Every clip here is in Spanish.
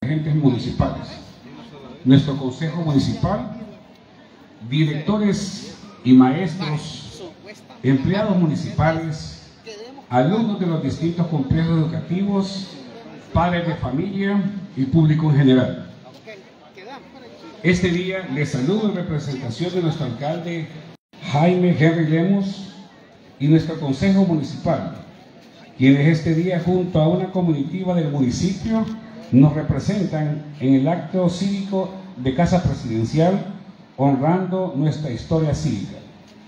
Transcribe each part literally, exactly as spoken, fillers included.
agentes municipales, nuestro consejo municipal, directores y maestros, empleados municipales, alumnos de los distintos complejos educativos, padres de familia y público en general. Este día les saludo en representación de nuestro alcalde Jaime Henry Lemos y nuestro consejo municipal, quienes este día junto a una comitiva del municipio nos representan en el acto cívico de Casa Presidencial, honrando nuestra historia cívica.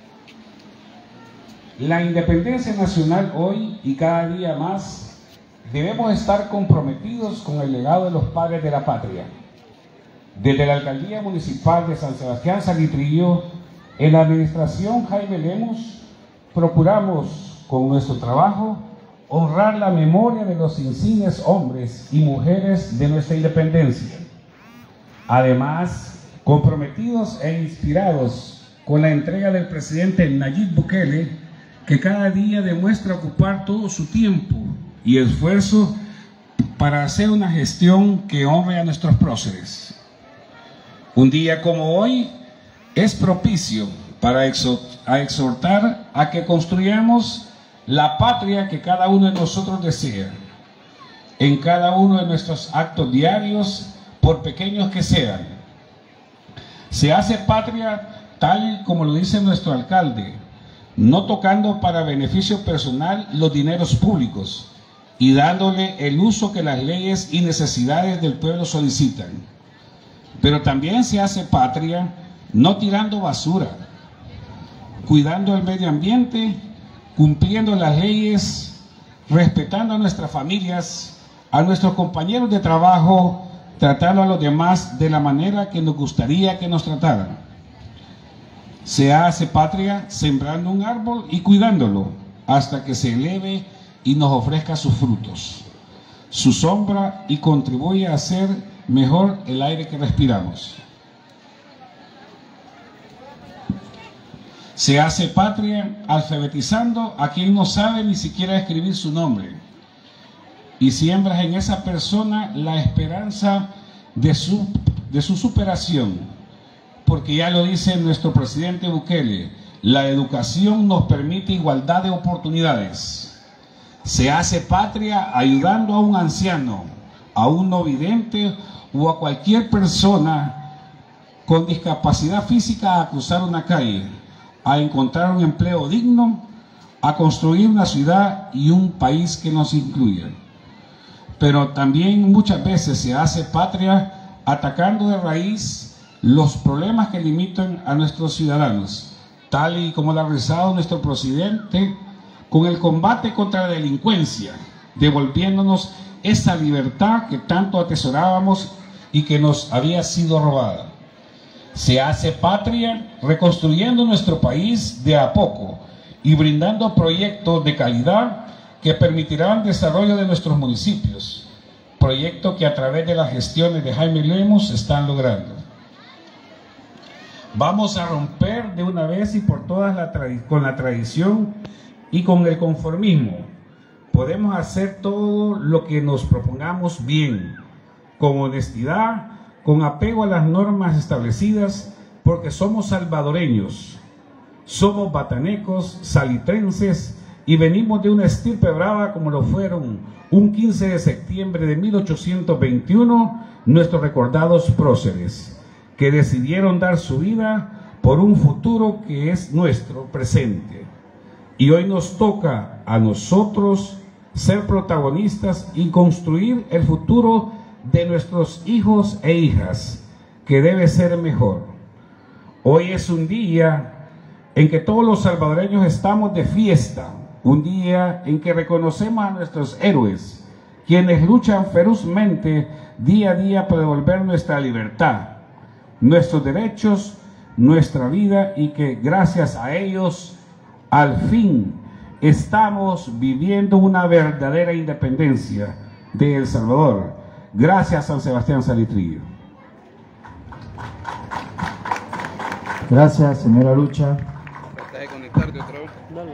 La independencia nacional hoy y cada día más debemos estar comprometidos con el legado de los padres de la patria. Desde la Alcaldía Municipal de San Sebastián Salitrillo, en la Administración Jaime Lemos, procuramos con nuestro trabajo honrar la memoria de los insignes hombres y mujeres de nuestra independencia. Además, comprometidos e inspirados con la entrega del presidente Nayib Bukele, que cada día demuestra ocupar todo su tiempo y esfuerzo para hacer una gestión que honre a nuestros próceres. Un día como hoy es propicio para exhortar a que construyamos la patria que cada uno de nosotros desea, en cada uno de nuestros actos diarios, por pequeños que sean. Se hace patria tal como lo dice nuestro alcalde, no tocando para beneficio personal los dineros públicos y dándole el uso que las leyes y necesidades del pueblo solicitan. Pero también se hace patria no tirando basura, cuidando el medio ambiente, cumpliendo las leyes, respetando a nuestras familias, a nuestros compañeros de trabajo, tratando a los demás de la manera que nos gustaría que nos trataran. Se hace patria sembrando un árbol y cuidándolo hasta que se eleve y nos ofrezca sus frutos, su sombra, y contribuye a hacer mejor el aire que respiramos. Se hace patria alfabetizando a quien no sabe ni siquiera escribir su nombre y siembras en esa persona la esperanza de su, de su superación, porque ya lo dice nuestro presidente Bukele, la educación nos permite igualdad de oportunidades. Se hace patria ayudando a un anciano, a un no vidente o a cualquier persona con discapacidad física a cruzar una calle, a encontrar un empleo digno, a construir una ciudad y un país que nos incluya. Pero también muchas veces se hace patria atacando de raíz los problemas que limitan a nuestros ciudadanos, tal y como lo ha realizado nuestro presidente con el combate contra la delincuencia, devolviéndonos esa libertad que tanto atesorábamos y que nos había sido robada. Se hace patria reconstruyendo nuestro país de a poco y brindando proyectos de calidad que permitirán el desarrollo de nuestros municipios, proyectos que a través de las gestiones de Jaime Lemos se están logrando. Vamos a romper de una vez y por todas la con la tradición y con el conformismo. Podemos hacer todo lo que nos propongamos bien, con honestidad, con apego a las normas establecidas, porque somos salvadoreños, somos batanecos, salitrenses, y venimos de una estirpe brava como lo fueron un quince de septiembre de mil ochocientos veintiuno nuestros recordados próceres, que decidieron dar su vida por un futuro que es nuestro presente. Y hoy nos toca a nosotros ser protagonistas y construir el futuro de nuestros hijos e hijas, que debe ser mejor. Hoy es un día en que todos los salvadoreños estamos de fiesta, un día en que reconocemos a nuestros héroes, quienes luchan ferozmente día a día por devolver nuestra libertad, nuestros derechos, nuestra vida, y que gracias a ellos al fin estamos viviendo una verdadera independencia de El Salvador. Gracias, San Sebastián Salitrillo. Gracias, señora Lucha. Trata de conectarte otra vez. Dale.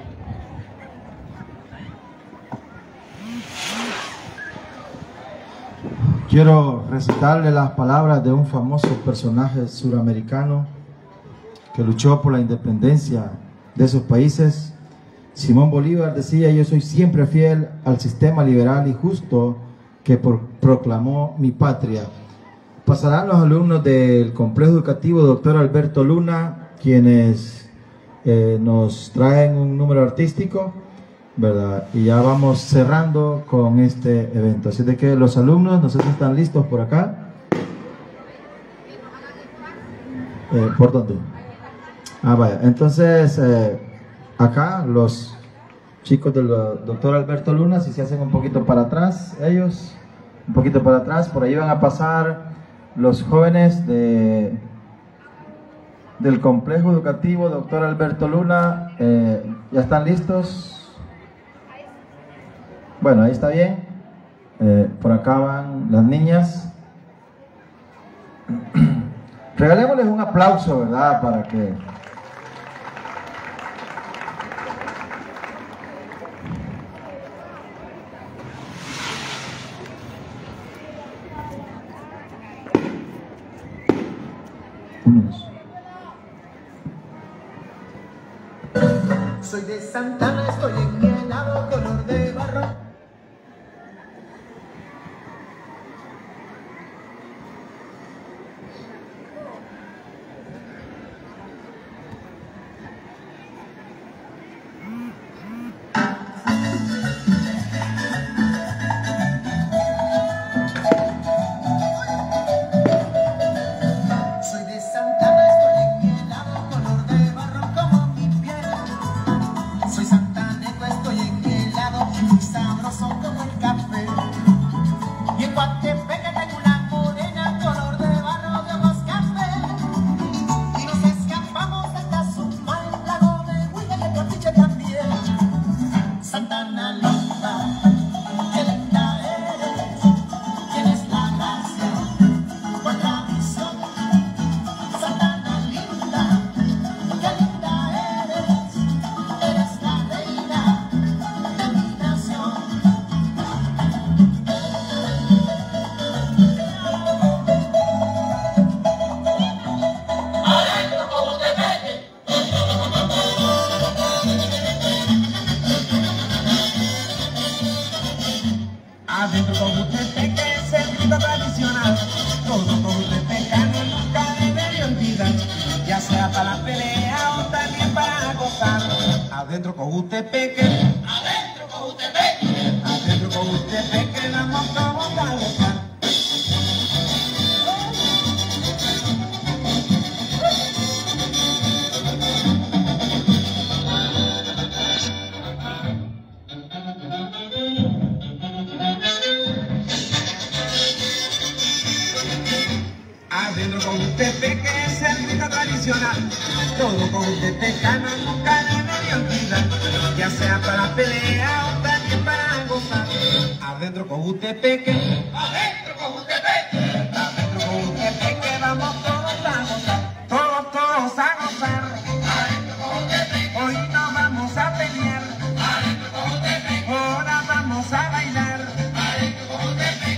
Quiero recitarle las palabras de un famoso personaje suramericano que luchó por la independencia de esos países. Simón Bolívar decía: yo soy siempre fiel al sistema liberal y justo que por, proclamó mi patria. Pasarán los alumnos del Complejo Educativo Doctor Alberto Luna, quienes eh, nos traen un número artístico, ¿verdad? Y ya vamos cerrando con este evento. Así de que los alumnos, no sé si están listos por acá. Eh, ¿Por dónde? Ah, vaya. Entonces, eh, acá los chicos del doctor Alberto Luna, si se hacen un poquito para atrás, ellos, un poquito para atrás, por ahí van a pasar los jóvenes de, del Complejo Educativo doctor Alberto Luna. Eh, ¿Ya están listos? Bueno, ahí está bien. Eh, por acá van las niñas. Regalémosles un aplauso, ¿verdad? Para que... Soy de Santana, estoy en mi helado color de barro. Adentro Cojutepeque es el grito tradicional. Todo cojutepecano nunca debería olvidar, ya sea para la pelea o también para gozar. Adentro Cojutepeque, adentro Cojutepeque, adentro Cojutepeque vamos todos a gozar. Adentro Cojutepeque es el grito tradicional. Todo cojutepecano nunca debería olvidar, ya sea para la pelea o también para gozar. Adentro Cojutepeque, adentro Cojutepeque, adentro Cojutepeque vamos todos a gozar. Todos, todos a gozar. Adentro Cojutepeque, hoy no vamos a pelear. Adentro Cojutepeque, ahora vamos a bailar. Adentro Cojutepeque.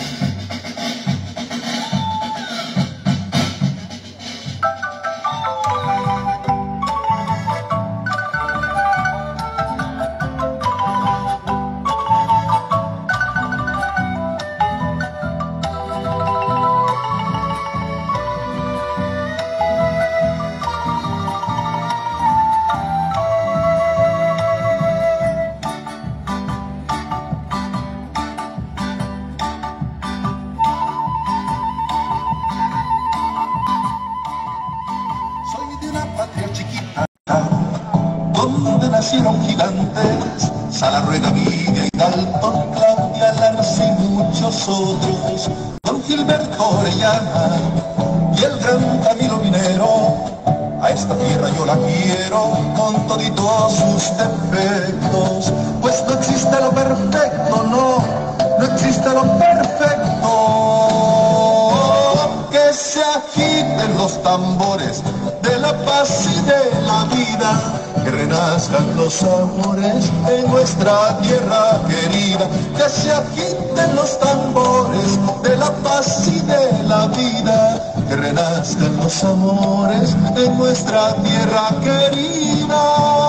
Donde nacieron gigantes, Salarruega, Vidia y Dalton, Claudia Larce y muchos otros, Don Gilberto Orellana y el gran Camilo Minero. A esta tierra yo la quiero con toditos sus defectos, pues no existe lo perfecto, no, no existe lo perfecto. Que se agiten los tambores de la paz y de la vida. que renazcan los amores en nuestra tierra querida, que se agiten los tambores de la paz y de la vida, que renazcan los amores en nuestra tierra querida.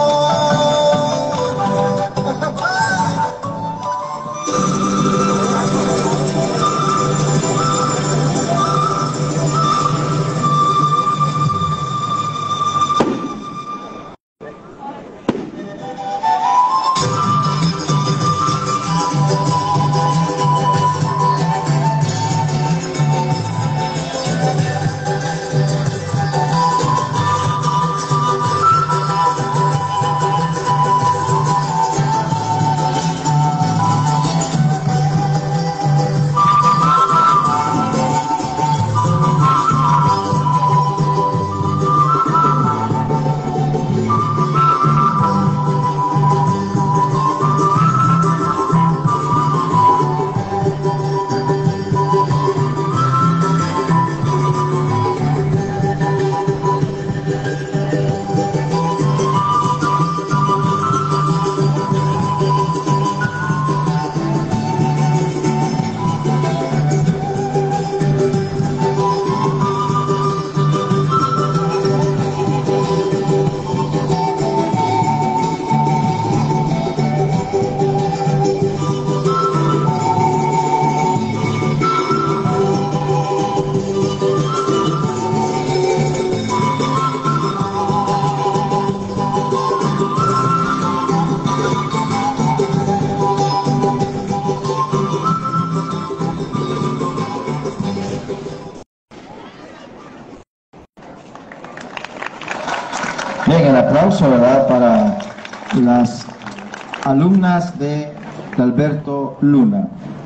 Bien, el aplauso, ¿verdad?, para las alumnas de Alberto Luna.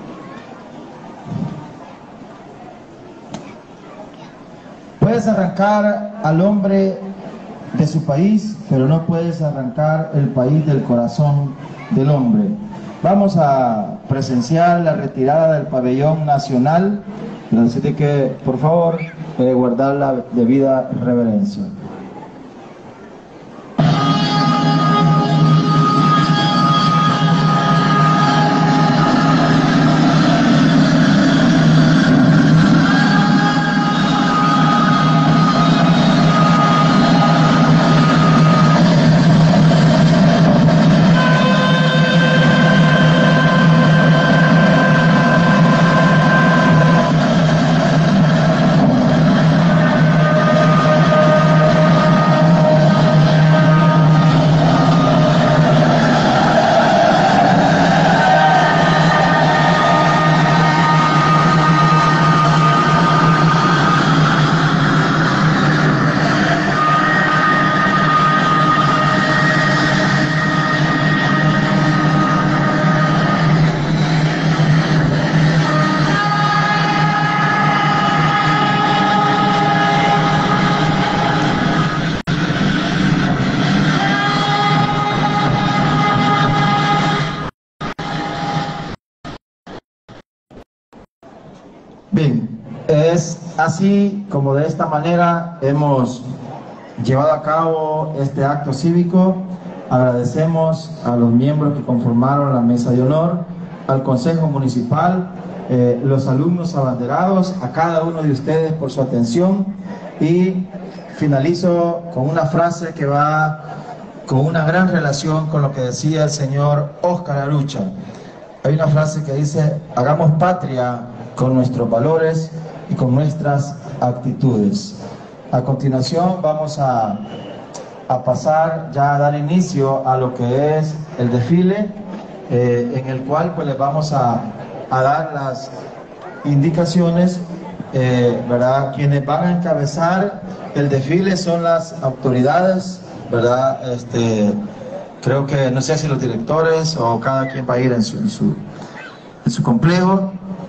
Puedes arrancar al hombre de su país, pero no puedes arrancar el país del corazón del hombre. Vamos a presenciar la retirada del pabellón nacional, así que por favor eh, guardar la debida reverencia. Bien, es así como de esta manera hemos llevado a cabo este acto cívico. Agradecemos a los miembros que conformaron la mesa de honor, al Consejo Municipal, eh, los alumnos abanderados, a cada uno de ustedes por su atención, y finalizo con una frase que va con una gran relación con lo que decía el señor Óscar Arucha. Hay una frase que dice: hagamos patria con nuestros valores y con nuestras actitudes. A continuación vamos a, a pasar ya a dar inicio a lo que es el desfile, eh, en el cual pues les vamos a, a dar las indicaciones, eh, ¿verdad? Quienes van a encabezar el desfile son las autoridades, ¿verdad? Este, creo que, no sé si los directores o cada quien va a ir en su, en su, en su complejo.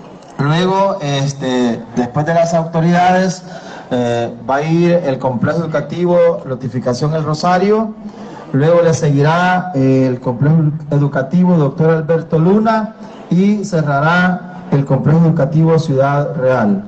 Luego, este, después de las autoridades, eh, va a ir el complejo educativo Notificación El Rosario. Luego le seguirá el complejo educativo Doctor Alberto Luna y cerrará el complejo educativo Ciudad Real.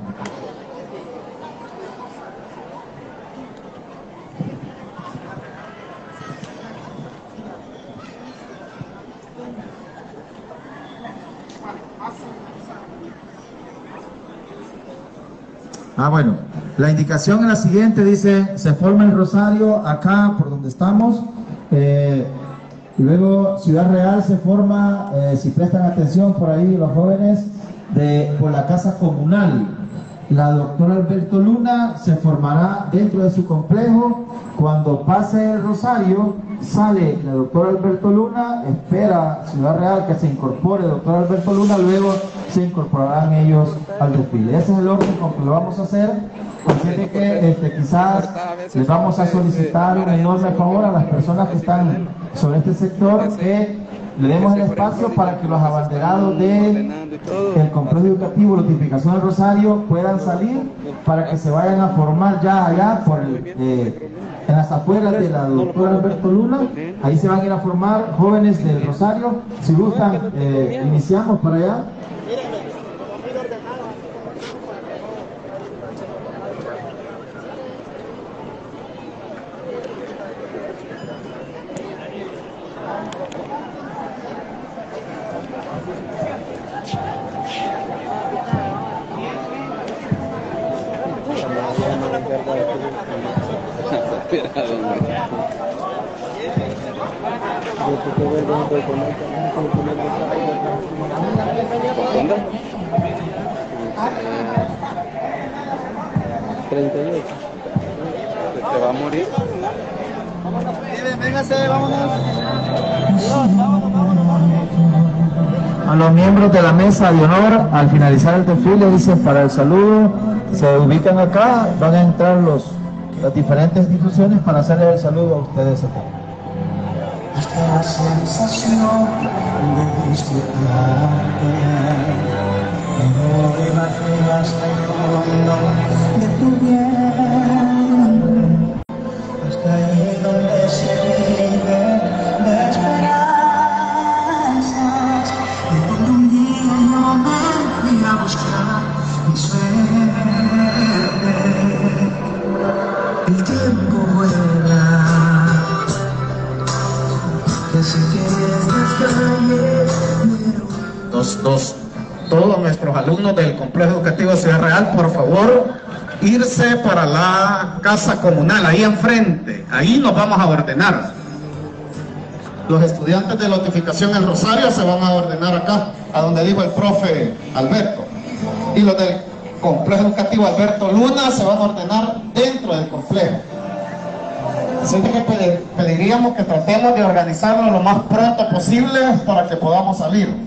Ah, bueno, la indicación es la siguiente, dice, se forma el rosario acá por donde estamos, eh, y luego Ciudad Real se forma, eh, si prestan atención por ahí los jóvenes, de, por la casa comunal. La doctora Alberto Luna se formará dentro de su complejo. Cuando pase el rosario, sale la doctora Alberto Luna, espera Ciudad Real que se incorpore el doctor Alberto Luna, luego se incorporarán ellos al desfile. Ese es el orden con que lo vamos a hacer. Así de que este, quizás les vamos a solicitar un enorme favor a las personas que están sobre este sector que le demos el espacio para que los abanderados del complejo educativo, la notificación del Rosario, puedan salir para que se vayan a formar ya allá por el, eh, en las afueras de la doctora Alberto Luna. Ahí se van a ir a formar jóvenes del Rosario. Si gustan, eh, iniciamos para allá. treinta y ocho. ¿Te va a morir? Véngase, vámonos. A los miembros de la mesa de honor, al finalizar el desfile, dicen para el saludo, se ubican acá, van a entrar los, las diferentes instituciones para hacerles el saludo a ustedes acá. Hasta la sensación de disfrutarte, no me bajé hasta el fondo de tu piel, hasta ahí donde se vive de esperanzas, y cuando un día yo me fui a buscar mi suerte, el tiempo vuela. Dos, dos, todos nuestros alumnos del Complejo Educativo Ciudad Real, por favor, irse para la casa comunal, ahí enfrente, ahí nos vamos a ordenar. Los estudiantes de notificación El Rosario se van a ordenar acá, a donde dijo el profe Alberto. Y los del Complejo Educativo Alberto Luna se van a ordenar dentro del complejo. Así que pediríamos que tratemos de organizarlo lo más pronto posible para que podamos salir.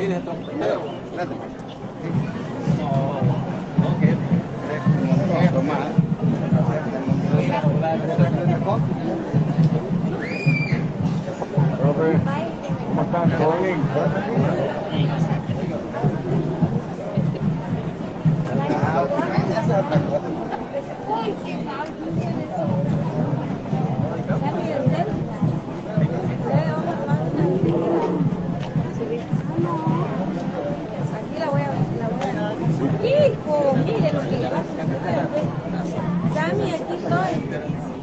tienes el trompetero. Profe, ¿cómo están? ¿Todo bien? Aquí la voy a ver, la voy a ver. Hijo, mire lo que le va a hacer. Sammy, aquí estoy.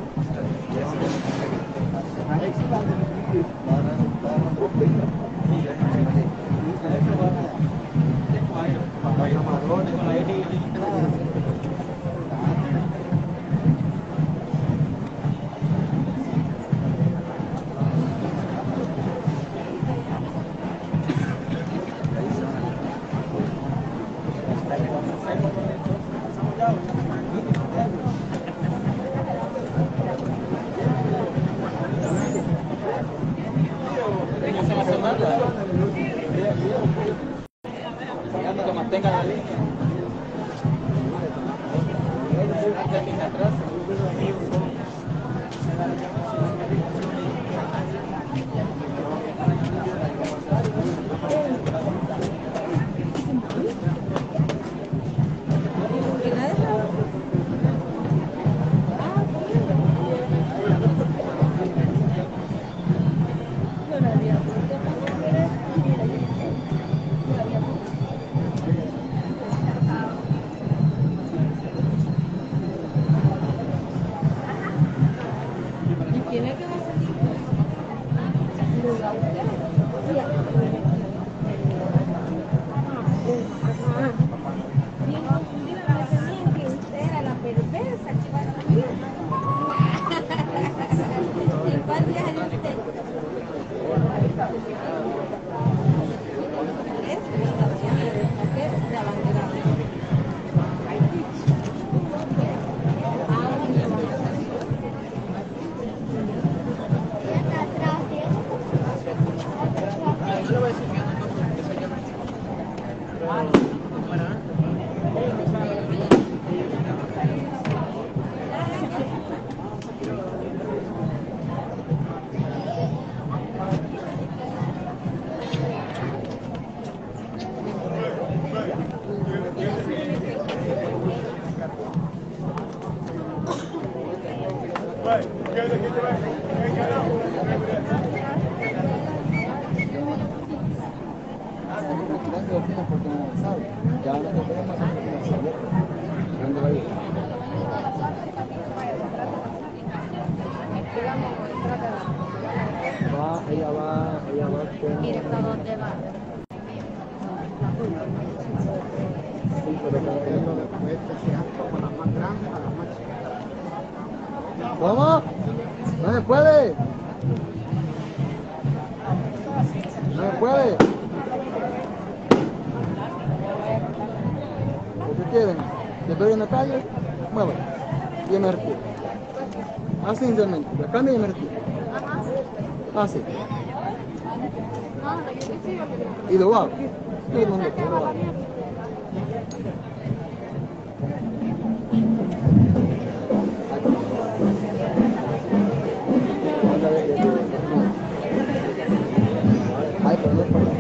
Que mantenga la línea. Tiene que va a salir. Bien confundida, me decían que usted era la perversa que va a salir. ¿En cuál viaje de usted? Es de abanderado. Va, ella va, ella va con... Mire hasta dónde va. Sí, pero dependiendo de fue especial, con las más grandes a las más chicas. ¿Cómo? No se puede. No se puede. ¿Qué quieren? ¿Le doy en la calle? Muévalo. Y me retiro. Así simplemente. La cambio y me retiro. Así. Y lo hago. Y lo hago. Ay, perdón, perdón.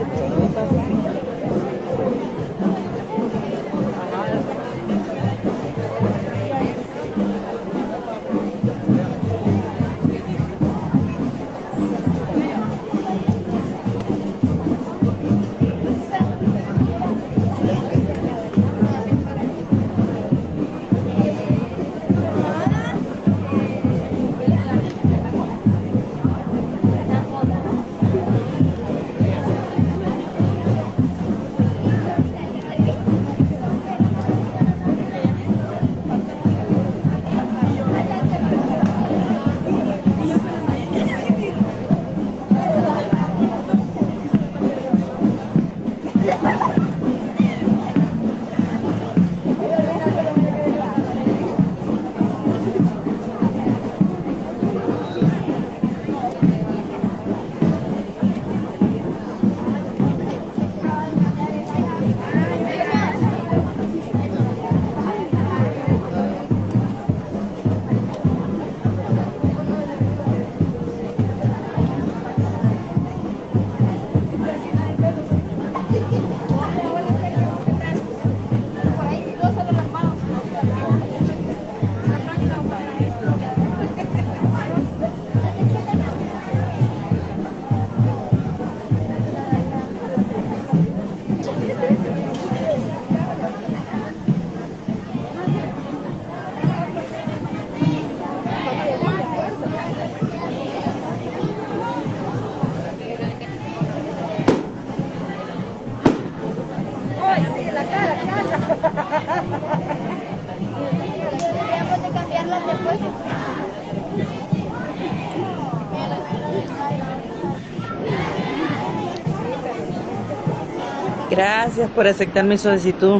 Gracias por aceptar mi solicitud.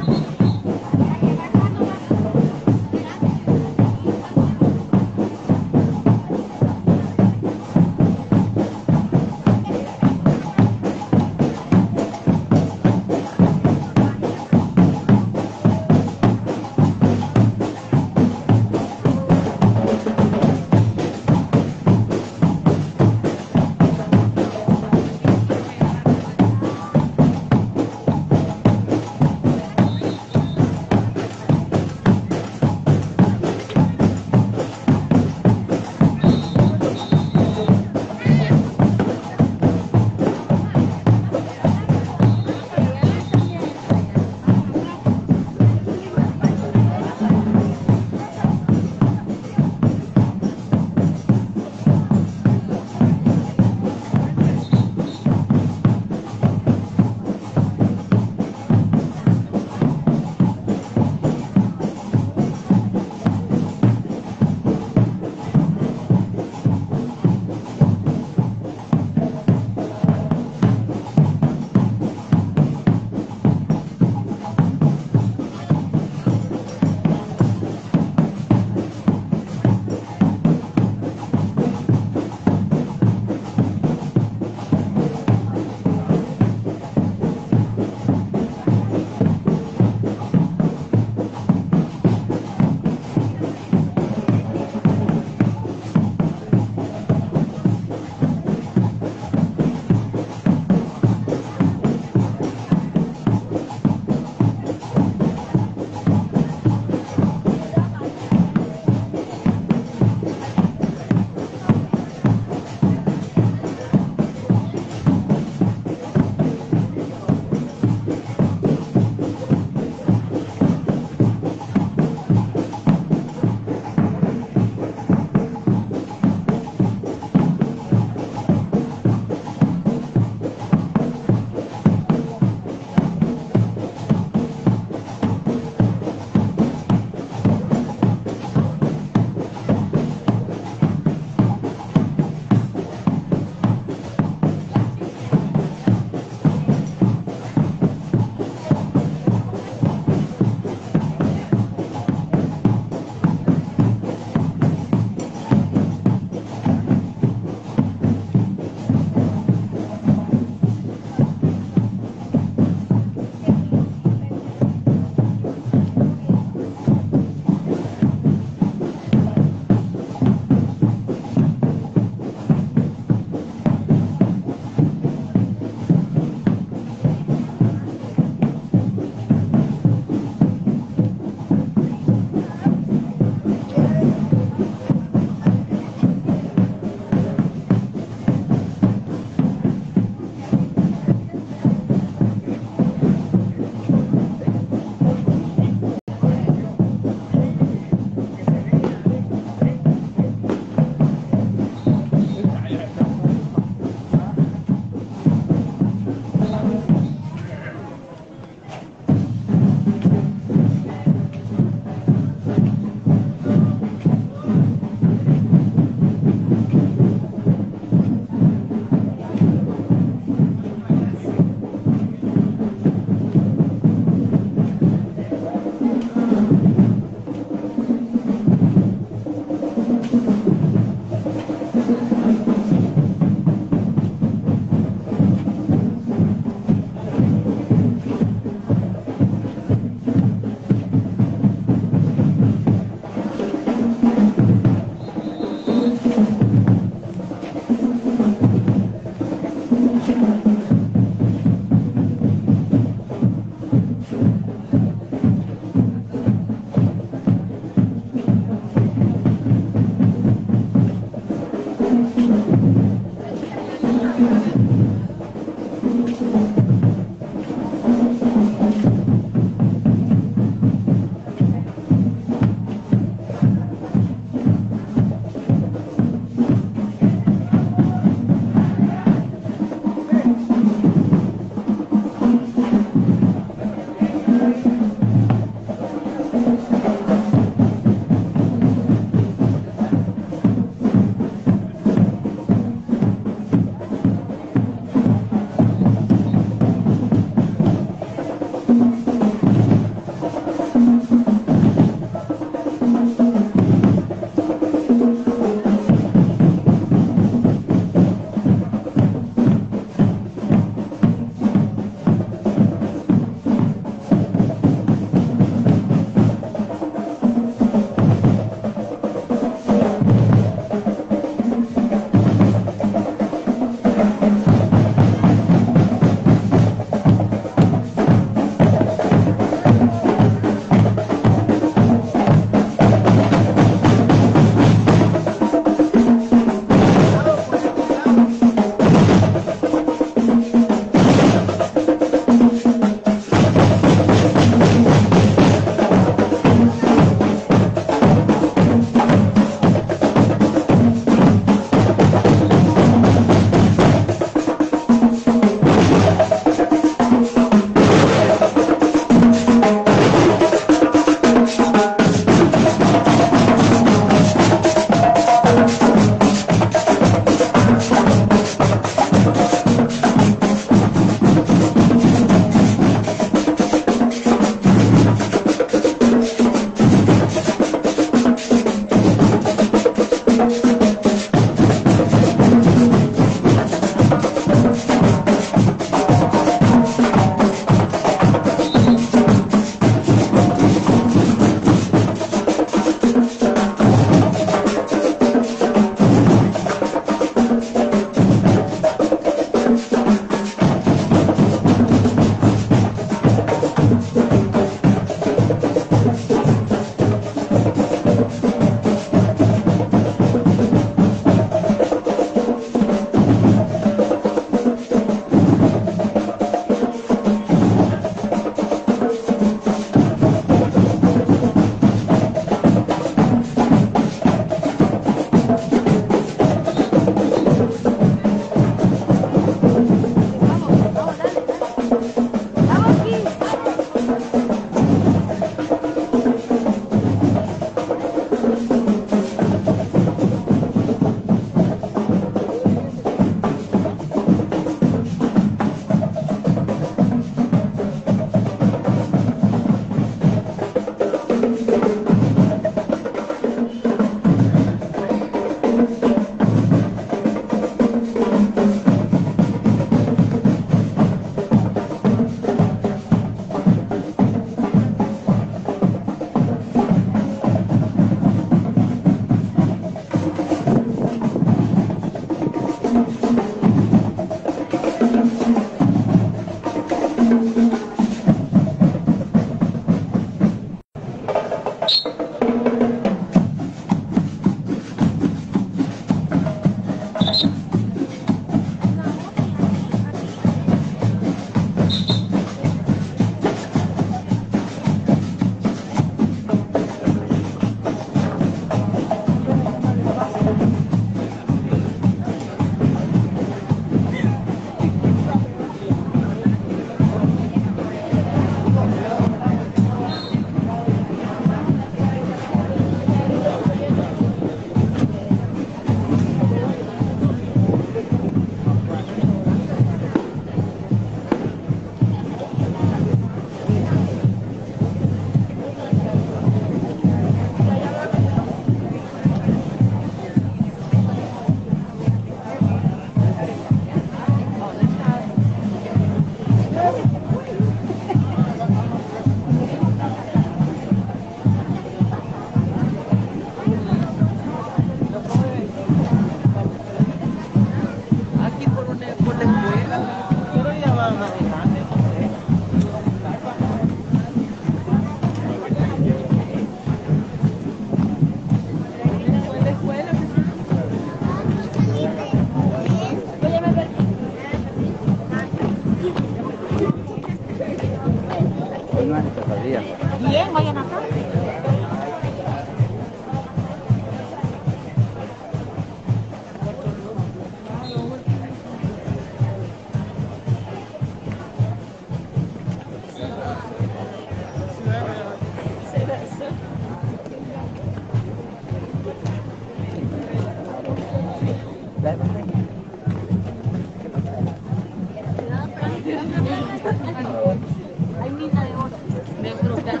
Hay mina de oro. De fruta.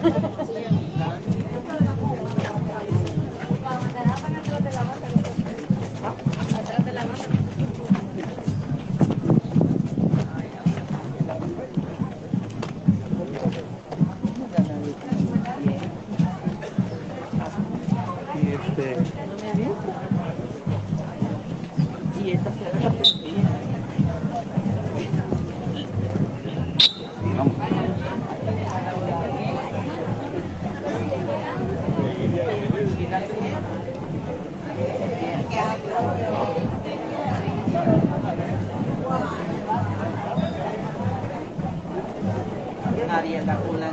Atrás de la mano. Y este. Y esta será la pestilla. Nadie la cula.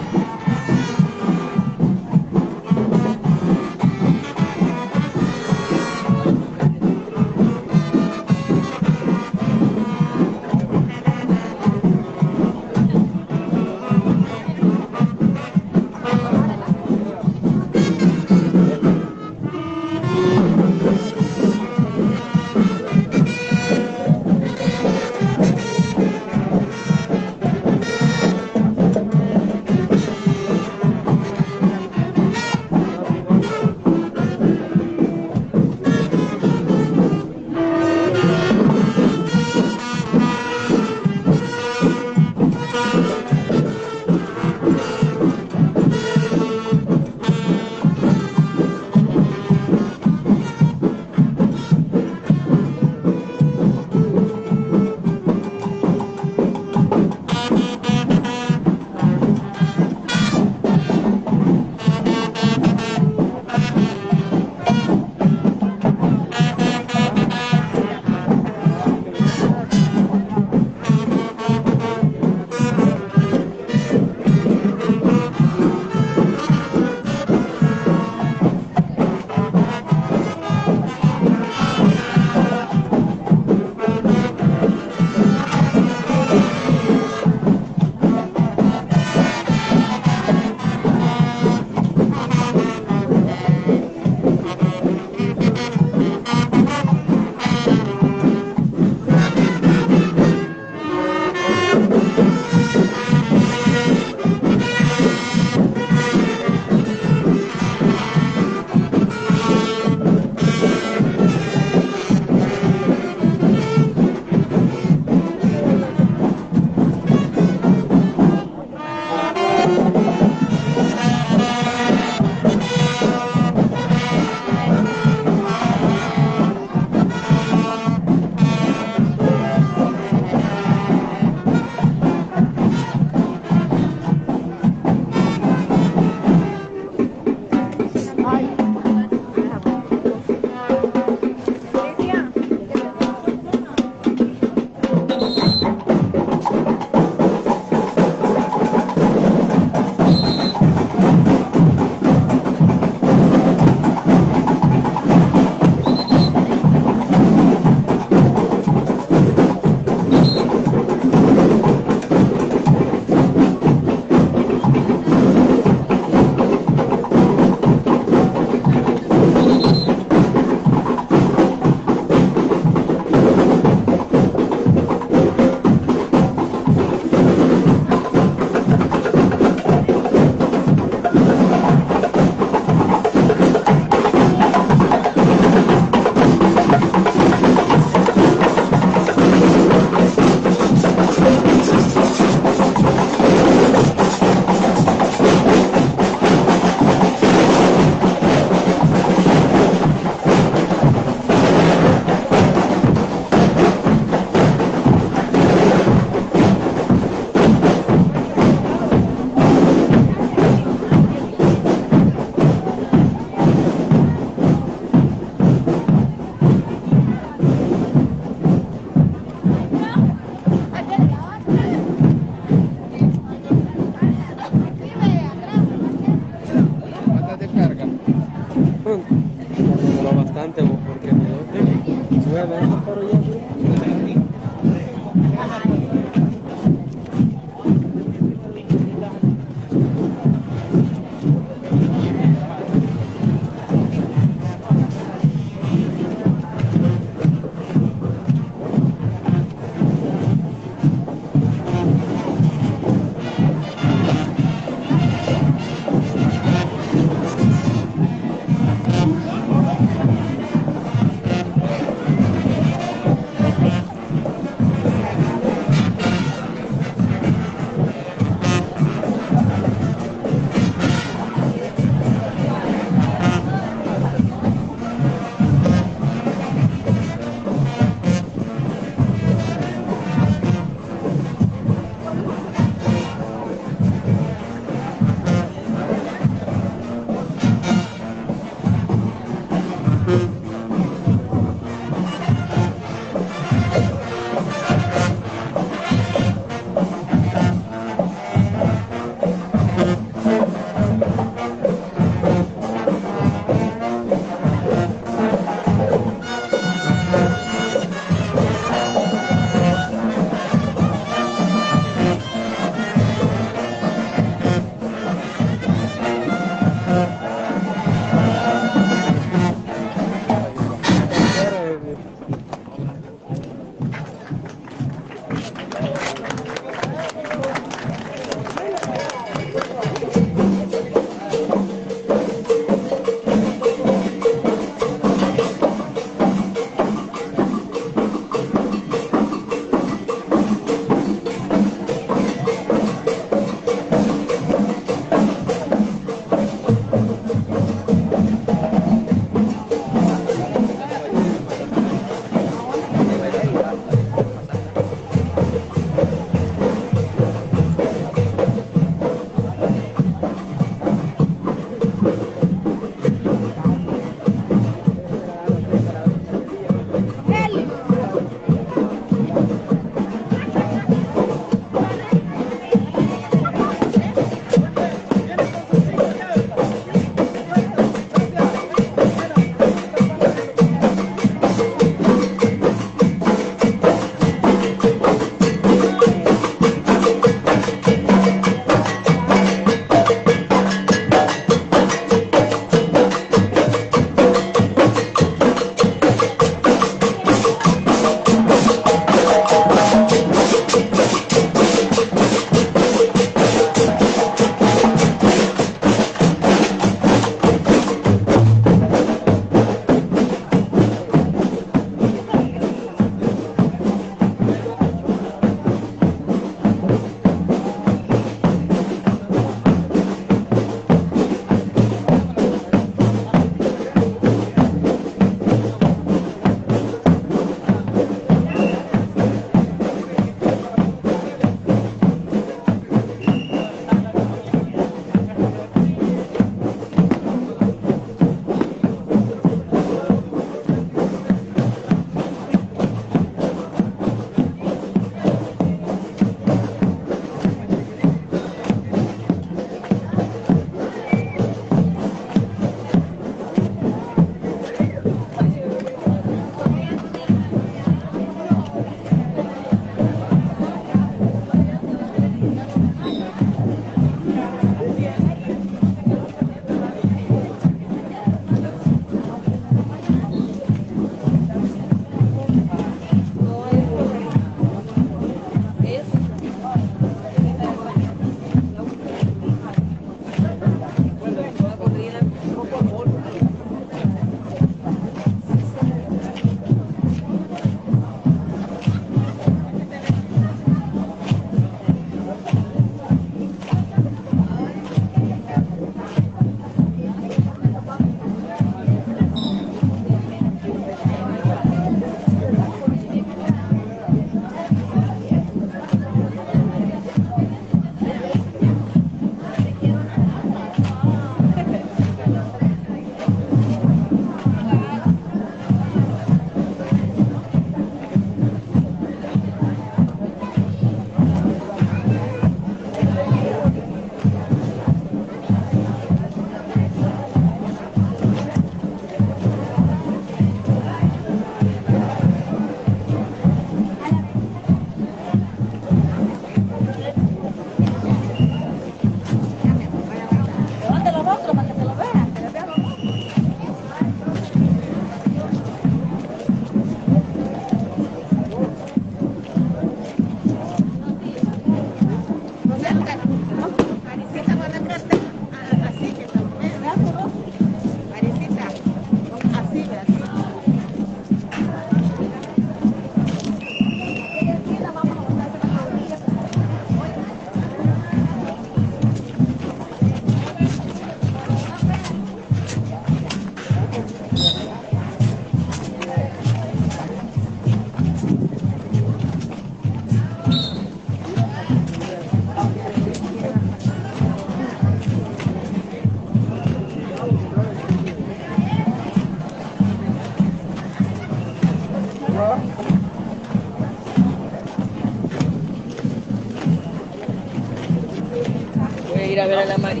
ir a ver a la Mari.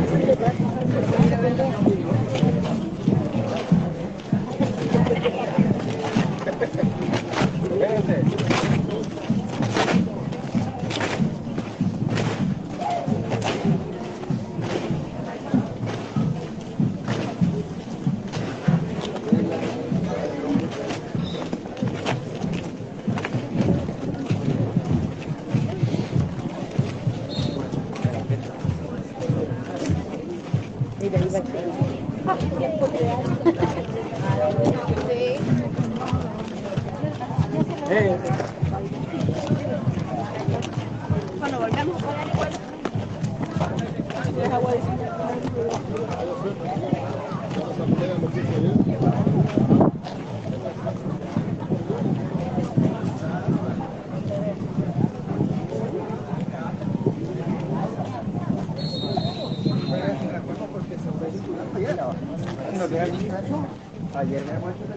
Cuando volvamos a pagar igual. Ayer me muestro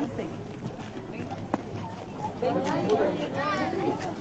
avance.